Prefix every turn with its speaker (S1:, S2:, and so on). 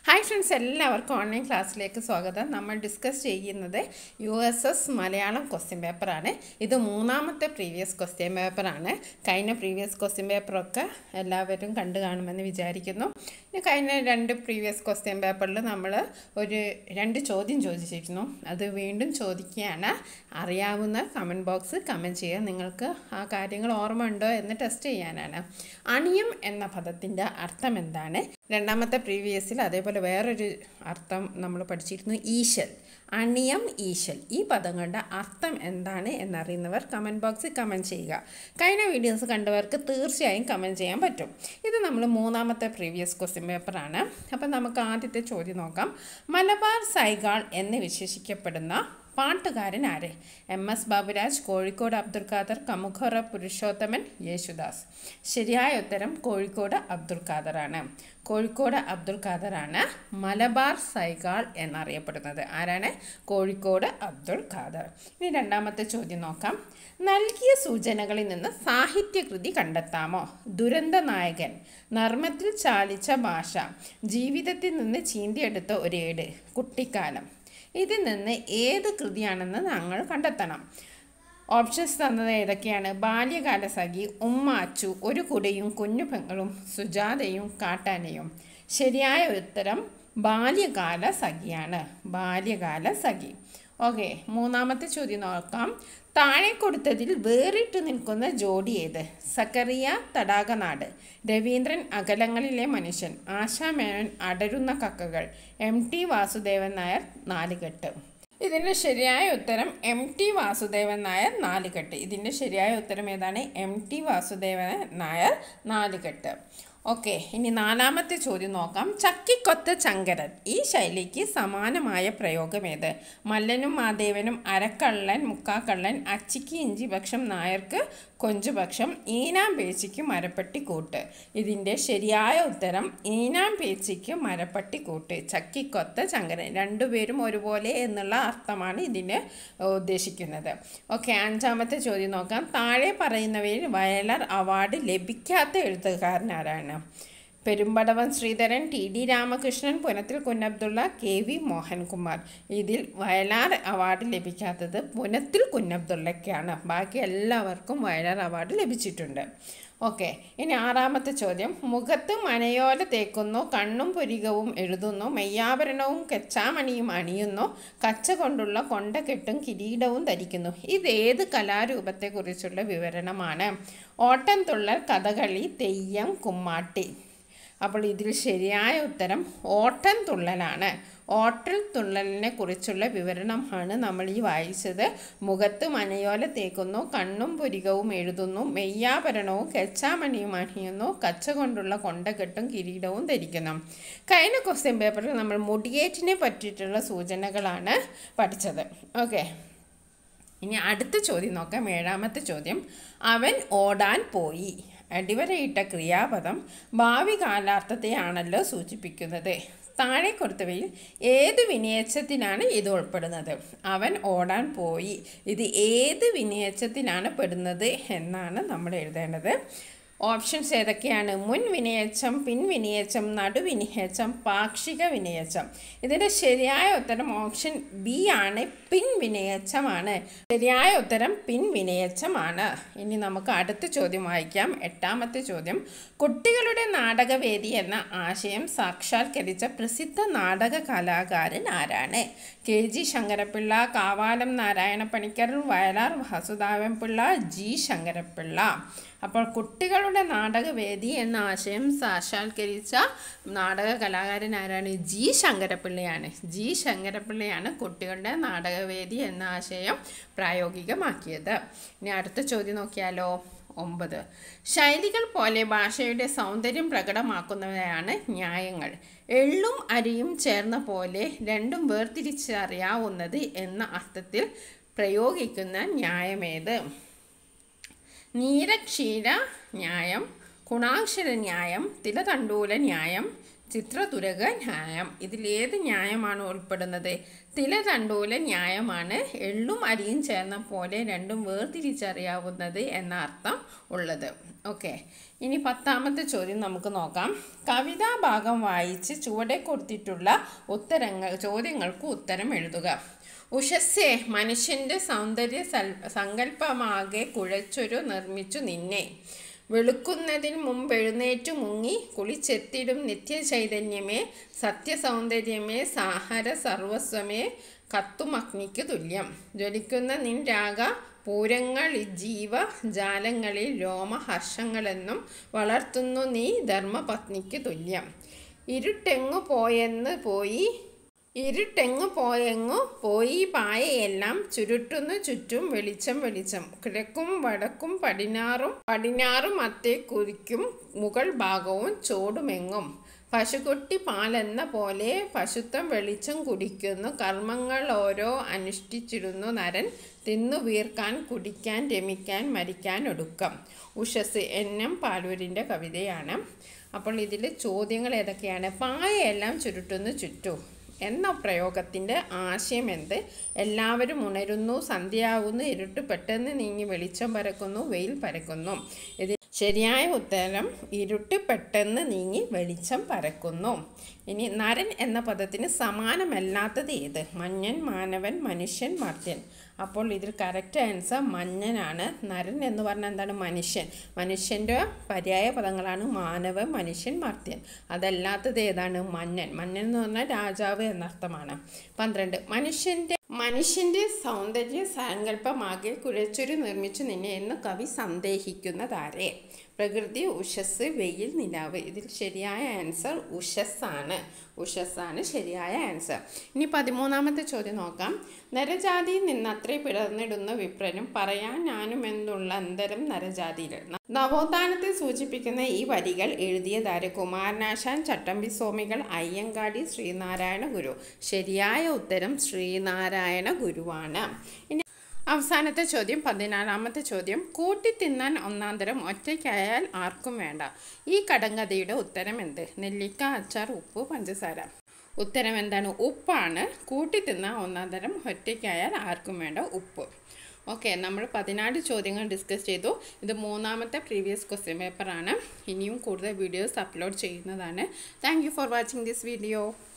S1: Hi friends, എല്ലാവർക്കും online ക്ലാസ്സിലേക്ക് സ്വാഗതം. നമ്മൾ ഡിസ്കസ് ചെയ്യുന്നത് USS മലയാളം ക്വസ്റ്റ്യൻ പേപ്പറാണ്. ഇത് മൂന്നാമത്തെ പ്രീവിയസ് ക്വസ്റ്റ്യൻ പേപ്പറാണ്. കഴിഞ്ഞ പ്രീവിയസ് ക്വസ്റ്റ്യൻ പേപ്പറൊക്കെ എല്ലാവരും കണ്ടു കാണുമെന്ന് വിചാരിക്കുന്നു. ഇനി കഴിഞ്ഞ രണ്ട് പ്രീവിയസ് ക്വസ്റ്റ്യൻ പേപ്പറിൽ നമ്മൾ രണ്ട് ചോദ്യം ചോദിച്ചിരുന്നു. അത് വീണ്ടും ചോദിക്കുകയാണ്. അറിയാവുന്ന കമൻറ്റ് ബോക്സ് കമൻറ്റ് ചെയ്യുക. നിങ്ങൾക്ക് ആ കാര്യങ്ങൾ ഓർമ്മ ഉണ്ടോ എന്ന് ടെസ്റ്റ് ചെയ്യാനാണ്. അണിയം എന്ന പദത്തിൻ്റെ അർത്ഥം എന്താണ്? രണ്ടാമത്തെ പ്രീവിയസിൽ അതേപോലെ വേറൊരു അർത്ഥം നമ്മൾ പഠിച്ചിരുന്നു, ഈശൽ. അണിയം, ഈശൽ, ഈ പദങ്ങളുടെ അർത്ഥം എന്താണ് എന്നറിയുന്നവർ കമൻറ്റ് ബോക്സിൽ കമൻറ്റ് ചെയ്യുക. കഴിഞ്ഞ വീഡിയോസ് കണ്ടവർക്ക് തീർച്ചയായും കമൻറ്റ് ചെയ്യാൻ പറ്റും. ഇത് നമ്മൾ മൂന്നാമത്തെ പ്രീവിയസ് ക്വസ്റ്റ്യൻ പേപ്പറാണ്. അപ്പം നമുക്ക് ആദ്യത്തെ ചോദ്യം നോക്കാം. മലബാർ സൈഗാൾ എന്ന് വിശേഷിക്കപ്പെടുന്ന പാട്ടുകാരൻ ആര്? MS ബാബുരാജ്, കോഴിക്കോട് അബ്ദുൽ ഖാദർ, കമുഖറ പുരുഷോത്തമൻ, യേശുദാസ്. ശരിയായ ഉത്തരം കോഴിക്കോട് അബ്ദുൽ ഖാദറാണ്. കോഴിക്കോട് അബ്ദുൽ ഖാദറാണ് മലബാർ സൈഗാൾ എന്നറിയപ്പെടുന്നത്. ആരാണ്? കോഴിക്കോട് അബ്ദുൽ ഖാദർ. ഇനി രണ്ടാമത്തെ ചോദ്യം നോക്കാം. നൽകിയ സൂചനകളിൽ നിന്ന് സാഹിത്യകൃതി കണ്ടെത്താമോ? ദുരന്ത നായകൻ, നർമ്മത്തിൽ ചാലിച്ച ഭാഷ, ജീവിതത്തിൽ നിന്ന് ചീന്തിയെടുത്ത ഒരേട്, കുട്ടിക്കാലം. ഇതിൽ നിന്ന് ഏത് കൃതിയാണെന്ന് ഞങ്ങൾ കണ്ടെത്തണം. ഓപ്ഷൻസ് തന്നത് ഏതൊക്കെയാണ്? ബാല്യകാല സഖി, ഉമ്മാച്ചു, ഒരു കുടയും കുഞ്ഞു പെങ്ങളും, സുജാതയും കാട്ടാനയും. ശരിയായ ഉത്തരം ബാല്യകാല സഖിയാണ്. ബാല്യകാല സഖി. ഓക്കെ, മൂന്നാമത്തെ ചോദ്യം നോക്കാം. താഴെ കൊടുത്തതിൽ വേറിട്ട് നിൽക്കുന്ന ജോഡി ഏത്? സക്കറിയ തടാകനാട്, രവീന്ദ്രൻ അകലങ്ങളിലെ മനുഷ്യൻ, ആശാമേനോൻ അടരുന്ന കക്കകൾ, MT വാസുദേവൻ നായർ നാലുകെട്ട്. ഇതിൻ്റെ ശരിയായ ഉത്തരം MT വാസുദേവൻ നായർ നാലുകെട്ട്. ഇതിൻ്റെ ശരിയായ ഉത്തരം ഏതാണ്? MT വാസുദേവൻ നായർ നാലുകെട്ട്. ഓക്കെ, ഇനി നാലാമത്തെ ചോദ്യം നോക്കാം. ചക്കിക്കൊത്ത ചങ്കരൻ, ഈ ശൈലിക്ക് സമാനമായ പ്രയോഗം ഏത്? മല്ലനും മാദേവനും, അരക്കള്ളൻ മുക്കാക്കള്ളൻ, അച്ചിക്ക് ഇഞ്ചിപക്ഷം, നായർക്ക് കൊഞ്ചുപക്ഷം, ഈനാം പേച്ചിക്ക് മരപ്പട്ടി കൂട്ട്. ഇതിൻ്റെ ശരിയായ ഉത്തരം ഈനാം പേച്ചിക്ക് മരപ്പട്ടി കൂട്ട്. ചക്കിക്കൊത്ത ചങ്കരൻ, രണ്ടുപേരും ഒരുപോലെ എന്നുള്ള അർത്ഥമാണ് ഇതിന് ഉദ്ദേശിക്കുന്നത്. ഓക്കെ, അഞ്ചാമത്തെ ചോദ്യം നോക്കാം. താഴെ പറയുന്നവയിൽ വയലാർ അവാർഡ് ലഭിക്കാത്ത എഴുത്തുകാരൻ ആരാണ്? പെരുമ്പടവൻ ശ്രീധരൻ, TD രാമകൃഷ്ണൻ, പുനത്തിൽ കുഞ്ഞബ്ദുള്ള, KV മോഹൻകുമാർ. ഇതിൽ വയലാർ അവാർഡ് ലഭിക്കാത്തത് പുനത്തിൽ കുഞ്ഞബ്ദുള്ളയ്ക്കാണ്. ബാക്കി എല്ലാവർക്കും വയലാർ അവാർഡ് ലഭിച്ചിട്ടുണ്ട്. ഓക്കെ, ഇനി ആറാമത്തെ ചോദ്യം. മുഖത്ത് മനയോല തേക്കുന്നു, കണ്ണും പുരികവും എഴുതുന്നു, മെയ്യാഭരണവും കെച്ചാമണിയും അണിയുന്നു, കച്ച കൊണ്ടുള്ള കൊണ്ടകെട്ടും കിരീടവും ധരിക്കുന്നു. ഇതേത് കലാരൂപത്തെക്കുറിച്ചുള്ള വിവരണമാണ്? ഓട്ടംതുള്ളൽ, കഥകളി, തെയ്യം, കുമ്മാട്ടി. അപ്പോൾ ഇതിൽ ശരിയായ ഉത്തരം ഓട്ടംതുള്ളലാണ്. ഓട്ടംതുള്ളലിനെ കുറിച്ചുള്ള വിവരണമാണ് നമ്മൾ ഈ വായിച്ചത്. മുഖത്ത് മനയോല തേക്കുന്നു, കണ്ണും പുരികവും എഴുതുന്നു, മെയ്യാഭരണവും കെച്ചാമണിയും അണിയുന്നു, കച്ച കൊണ്ടുള്ള കൊണ്ടകെട്ടും കിരീടവും ധരിക്കുന്നു. കഴിഞ്ഞ ക്വസ്റ്റ്യൻ പേപ്പറിൽ നമ്മൾ മുടിയേറ്റിനെ പറ്റിയിട്ടുള്ള സൂചനകളാണ് പഠിച്ചത്. ഓക്കെ, ഇനി അടുത്ത ചോദ്യം നോക്കാം. ഏഴാമത്തെ ചോദ്യം. അവൻ ഓടാൻ പോയി. അടിവരയിട്ട ക്രിയാപദം ഭാവി കാലാർത്ഥത്തെയാണല്ലോ സൂചിപ്പിക്കുന്നത്. താഴെ കൊടുത്തവയിൽ ഏത് വിനയച്ചത്തിനാണ് ഇത് ഉൾപ്പെടുന്നത്? അവൻ ഓടാൻ പോയി, ഇത് ഏത് വിനയച്ചത്തിനാണ് പെടുന്നത് എന്നാണ് നമ്മൾ എഴുതേണ്ടത്. ഓപ്ഷൻസ് ഏതൊക്കെയാണ്? മുൻ വിനയച്ചം, പിൻവിനയച്ചം, നടുവിനയച്ചം, പാക്ഷിക വിനയച്ചം. ഇതിൻ്റെ ശരിയായ ഉത്തരം ഓപ്ഷൻ B ആണ്, പിൻവിനയച്ചമാണ്. ശരിയായ ഉത്തരം പിൻവിനയച്ചമാണ്. ഇനി നമുക്ക് അടുത്ത ചോദ്യം വായിക്കാം. എട്ടാമത്തെ ചോദ്യം. കുട്ടികളുടെ നാടകവേദി എന്ന ആശയം സാക്ഷാത്കരിച്ച പ്രസിദ്ധ നാടക കലാകാരൻ ആരാണ്? KG Sankara Pillai, Kavalam Narayana Panicker, Vayalar Vasudevan Pillai, G Sankara Pillai. അപ്പോൾ കുട്ടികളുടെ നാടകവേദി എന്ന ആശയം സാക്ഷാത്കരിച്ച നാടക കലാകാരൻ ആരാണ്? G ശങ്കരപ്പിള്ളയാണ്. G ശങ്കരപ്പിള്ളയാണ് കുട്ടികളുടെ നാടകവേദി എന്ന ആശയം പ്രായോഗികമാക്കിയത്. ഇനി അടുത്ത ചോദ്യം നോക്കിയാലോ. 9. ശൈലികൾ പോലെ ഭാഷയുടെ സൗന്ദര്യം പ്രകടമാക്കുന്നവയാണ് ന്യായങ്ങൾ. എള്ളും അരിയും ചേർന്ന പോലെ രണ്ടും വേർതിരിച്ചറിയാവുന്നത് എന്ന അർത്ഥത്തിൽ പ്രയോഗിക്കുന്ന ന്യായമേത്? നീരക്ഷീര ന്യായം, ഗുണാക്ഷര ന്യായം, തിലതണ്ടൂല ന്യായം, ചിത്രതുരക ന്യായം. ഇതിലേത് ന്യായമാണ് ഉൾപ്പെടുന്നത്? തില തണ്ടൂല ന്യായമാണ്. എള്ളും അരിയും ചേർന്ന പോലെ രണ്ടും വേർതിരിച്ചറിയാവുന്നത് എന്ന അർത്ഥം ഉള്ളത്. ഓക്കെ, ഇനി 10ാമത്തെ ചോദ്യം നമുക്ക് നോക്കാം. കവിതാ ഭാഗം വായിച്ച് ചുവടെ കൊടുത്തിട്ടുള്ള ചോദ്യങ്ങൾക്ക് ഉത്തരം എഴുതുക. ഉഷസ്സേ, മനുഷ്യൻ്റെ സൗന്ദര്യ സങ്കല്പമാകെ കുഴച്ചൊരു നിർമ്മിച്ചു നിന്നെ. വെളുക്കുന്നതിന് മുമ്പ് എഴുന്നേറ്റു മുങ്ങി കുളിച്ചെത്തിടും നിത്യചൈതന്യമേ, സത്യസൗന്ദര്യമേ, സാഹര സർവസ്വമേ, കത്തുമഗ്നിക്ക് തുല്യം. ജ്വലിക്കുന്ന നിൻ രാഗ പൂരങ്ങൾ ജീവജാലങ്ങളിൽ രോമഹർഷങ്ങളെന്നും വളർത്തുന്നു നീ ധർമ്മപത്നിക്ക് തുല്യം. ഇരുട്ടെങ്ങു പോയി പായയെല്ലാം ചുരുട്ടുന്നു ചുറ്റും വെളിച്ചം. കിഴക്കും വടക്കും പടിഞ്ഞാറും അത്തേ കുറിക്കും മുകൾ ഭാഗവും ചോടുമെങ്ങും. പശുക്കുട്ടി പാലെന്ന പോലെ പശുത്വം വെളിച്ചം കുടിക്കുന്നു. കർമ്മങ്ങൾ ഓരോ അനുഷ്ഠിച്ചിരുന്നു നരൻ. തിന്നു വീർക്കാൻ കുടിക്കാൻ രമിക്കാൻ മരിക്കാൻ ഒടുക്കം. ഉഷസ് NM പാലൂരിൻ്റെ കവിതയാണ്. അപ്പോൾ ഇതിൽ ചോദ്യങ്ങൾ ഏതൊക്കെയാണ്? പായയെല്ലാം ചുരുട്ടുന്നു ചുറ്റു എന്ന പ്രയോഗത്തിൻ്റെ ആശയം എന്ത്? എല്ലാവരും ഉണരുന്നു, സന്ധ്യയാവുന്നു, ഇരുട്ട് പെട്ടെന്ന് നീങ്ങി വെളിച്ചം പരക്കുന്നു, വെയിൽ പരക്കുന്നു. ഇത് ശരിയായ ഉത്തരം ഇരുട്ട് പെട്ടെന്ന് നീങ്ങി വെളിച്ചം പരക്കുന്നു. ഇനി നരൻ എന്ന പദത്തിന് സമാനമല്ലാത്തത് ഏത്? മഞ്ഞൻ, മാനവൻ, മനുഷ്യൻ, മർത്യൻ. അപ്പോൾ ഇതിൽ കറക്റ്റ് ആൻസർ മഞ്ഞനാണ്. നരൻ എന്ന് പറഞ്ഞാൽ എന്താണ്? മനുഷ്യൻ. മനുഷ്യൻ്റെ പര്യായ പദങ്ങളാണ് മാനവൻ, മനുഷ്യൻ, മർത്യൻ. അതല്ലാത്തത് ഏതാണ്? മഞ്ഞൻ. മഞ്ഞൻ എന്ന് പറഞ്ഞാൽ രാജാവ് എന്നർത്ഥമാണ്. 12 മനുഷ്യൻ്റെ സൗന്ദര്യ സങ്കല്പമാകെ കുഴച്ചൊരു നിർമ്മിച്ചു നിന്നെ എന്ന് കവി സന്ദേഹിക്കുന്നതാരെ? പ്രകൃതി, ഉഷസ്, വെയിൽ, നിലാവ്. ഇതിൽ ശരിയായ ആൻസർ ഉഷസ്സാണ് ശരിയായ ആൻസർ. ഇനി 13ാമത്തെ ചോദ്യം നോക്കാം. നരജാതിയിൽ നിന്നത്രേ പിറന്നിടുന്ന വിപ്രനും പറയാൻ ഞാനും എന്നുള്ള അന്തരം നരജാതിയിൽ. നവോത്ഥാനത്തെ സൂചിപ്പിക്കുന്ന ഈ വരികൾ എഴുതിയതാര്? കുമാരനാശാൻ, ചട്ടമ്പി സ്വാമികൾ, അയ്യങ്കാളി, ശ്രീനാരായണ ഗുരു. ശരിയായ ഉത്തരം ശ്രീനാരായണ ഗുരുവാണ്. ഇനി അവസാനത്തെ ചോദ്യം 14ാമത്തെ ചോദ്യം. കൂട്ടിത്തിന്നാൻ ഒന്നാന്തരം ഒറ്റയ്ക്കായാൽ ആർക്കും വേണ്ട. ഈ കടങ്കഥയുടെ ഉത്തരം എന്ത്? നെല്ലിക്ക, അച്ചാർ, ഉപ്പ്, പഞ്ചസാര. ഉത്തരം എന്താണ്? ഉപ്പാണ്. കൂട്ടിത്തിന്നാൻ ഒന്നാന്തരം ഒറ്റയ്ക്കായാൽ ആർക്കും വേണ്ട, ഉപ്പ്. ഓക്കെ, നമ്മൾ 14 ചോദ്യങ്ങൾ ഡിസ്കസ് ചെയ്തു. ഇത് 3ാമത്തെ പ്രീവിയസ് ക്വസ്റ്റ്യൻ പേപ്പറാണ്. ഇനിയും കൂടുതൽ വീഡിയോസ് അപ്ലോഡ് ചെയ്യുന്നതാണ്. Thank you for watching this video.